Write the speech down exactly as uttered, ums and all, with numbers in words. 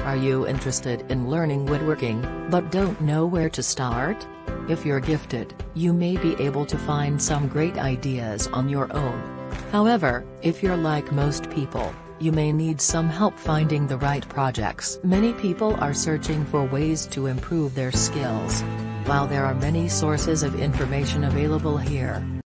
Are you interested in learning woodworking, but don't know where to start? If you're gifted, you may be able to find some great ideas on your own. However, if you're like most people, you may need some help finding the right projects. Many people are searching for ways to improve their skills. While there are many sources of information available here,